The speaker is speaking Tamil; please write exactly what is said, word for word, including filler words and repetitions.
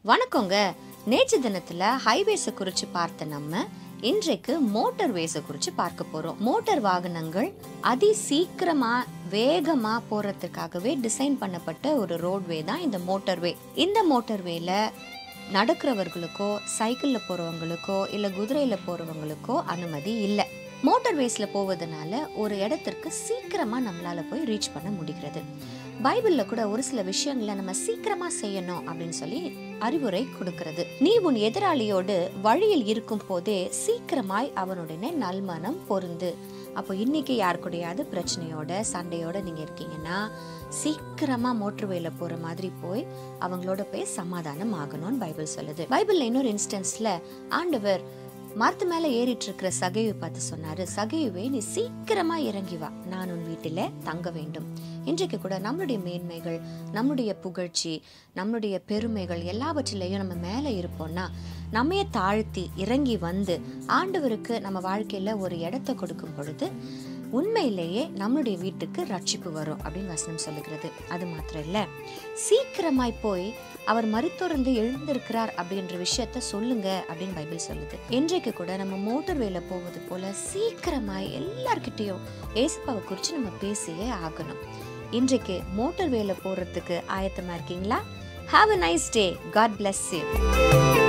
வணக்கங்க. நேற்று தினத்துல ஹைவேஸை குறித்து பார்த்த நம்ம இன்றைக்கு மோட்டார் வேஸை குறித்து பார்க்க போறோம். மோட்டார் வாகனங்கள் அதி சீக்கிரமா வேகமா போறதுக்காகவே டிசைன் பண்ணப்பட்ட ஒரு ரோட்வே தான் இந்த மோட்டார்வே. இந்த மோட்டார்வேல நடக்கிறவர்களுக்கோ சைக்கிள்ல போறவங்களுக்கோ இல்ல குதிரையில போறவங்களுக்கோ அனுமதி இல்லை. மோட்டார் வேஸ்ல போவதனால ஒரு இடத்திற்கு சீக்கிரமா நம்மளால போய் ரீச் பண்ண முடிகிறது. பைபிள்ல கூட ஒரு சில விஷயங்களை நம்ம சீக்கிரமா செய்யணும் அப்படின்னு சொல்லி அறிவுரை கொடுக்கிறது. நீ உன் எதிராளியோடு வழியில் இருக்கும் போதே சீக்கிரமாய் அவனுடைய நல்மனம் பொருந்து. அப்போ இன்னைக்கு யாருக்கூடையாவது பிரச்சனையோட சண்டையோட நீங்க இருக்கீங்கன்னா சீக்கிரமா மோட்டர்வேல போற மாதிரி போய் அவங்களோட போய் சமாதானம் ஆகணும்னு பைபிள் சொல்லுது. பைபிள்ல இன்னொரு இன்ஸ்டன்ஸ்ல ஆண்டவர் மரத்து மேல ஏறிட்டு இருக்கிற சகையை பார்த்து சொன்னாரு, சகையுவே நீ சீக்கிரமா இறங்கி வா, நான் உன் வீட்டில தங்க வேண்டும். இன்றைக்கு கூட நம்மளுடைய மேன்மைகள், நம்மளுடைய புகழ்ச்சி, நம்மளுடைய பெருமைகள் எல்லாவற்றிலையும் நம்ம மேல இருப்போம்னா நம்மைய தாழ்த்தி இறங்கி வந்து ஆண்டவருக்கு நம்ம வாழ்க்கையில ஒரு இடத்தை கொடுக்கும் பொழுது உண்மையிலேயே நம்மளுடைய வீட்டுக்கு ரட்சிப்பு வரும் அப்படின்னு வசனம் சொல்லுகிறது. அது மாத்திரம் இல்ல, சீக்கிரமாய் போய் அவர் மரித்தோர்ந்து எழுந்திருக்கிறார் அப்படின்ற விஷயத்த சொல்லுங்க அப்படின்னு பைபிள் சொல்லுது. இன்றைக்கு கூட நம்ம மோட்டார்வேல போவது போல சீக்கிரமாய் எல்லார்கிட்டையும் ஏசப்பாவை குறித்து நம்ம பேசியே ஆகணும். இன்றைக்கு மோட்டார்வேல போறதுக்கு ஆயத்தமா இருக்கீங்களா? Have a nice day. God bless you.